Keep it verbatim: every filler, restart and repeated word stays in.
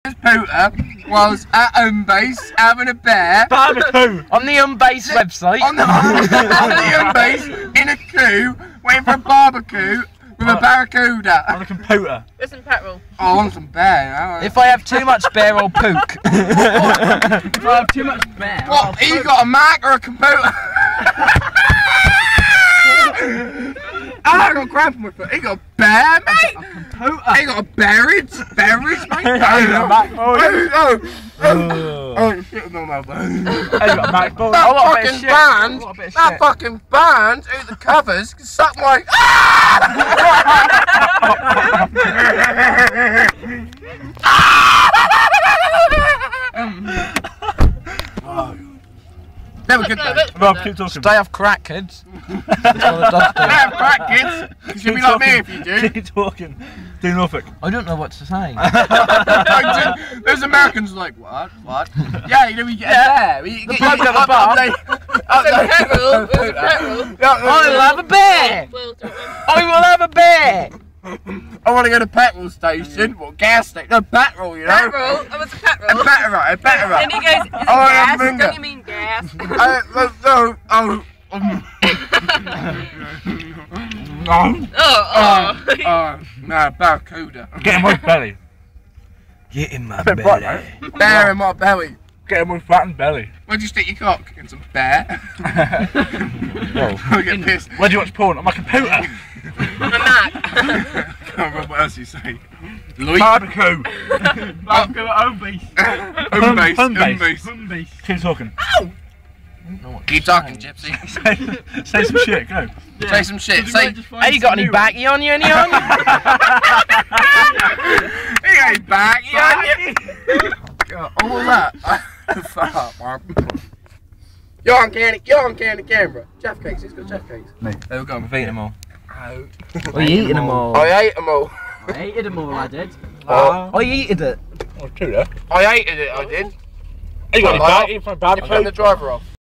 Pooter was at home base having a bear. Barbecue! On the home base website. On the, on the home base, in a queue, waiting for a barbecue with a barracuda. On a computer. There's some petrol. Oh, I want some bear. If I have too much bear, I'll pook. If I have too much bear. What? You got a Mac or a computer? I got crap on my foot. He got a bear, mate. A computer. He got a berries, berries, mate. Oh, oh, oh, oh, oh, shit, no, no, no. That fucking band, that fucking band, who the covers, can suck my. Never good though. Rob, keep talking. Stay off crack, kids. That's all it does do. Stay off crack, kids. Because you'll be like me if you do. Keep talking. Do Norfolk. I don't know what to say. Those Americans are like, what? What? Yeah, you know, we get Yeah. a bear. We The bloke at the bar. I will have a bear. I will have a bear. I want to go to petrol station. What, gas station? No, petrol, you know? Petrol? I was a petrol. A petrol, a petrol. Then he goes, is it Oh, gas? Linda. Don't you mean gas? Uh, no, no, oh. Um. Oh, oh. Oh, oh, no, barracuda. Get in my belly. Get in my belly. Bear in my belly. Get in my flattened belly. Where'd you stick your cock? In some bear? Whoa. I get pissed. Where do you watch porn? On my computer. I'm not. Come on, Rob, what else do you say? Lloyd? Barbecue. Barbecue at home base. Home base, Home home base. base. Home base. Keep talking. Ow! Keep talking, Gypsy. say, say some shit, go. Yeah. Say some shit. Say, Hey, you got any baggy on you, any on you? he ain't back, he ain't. God, what was that? Fuck, man. You're on candy, you're on candy camera. Jeff cakes, who's got Jeff cakes? Me. There we go. I've eaten them all. Ow. Are you eating them all? I ate them all. I hated them all, I did. Oh. I eated it. I ate it, I did. You got any Hello? baggy from barbecue? Turn the driver off.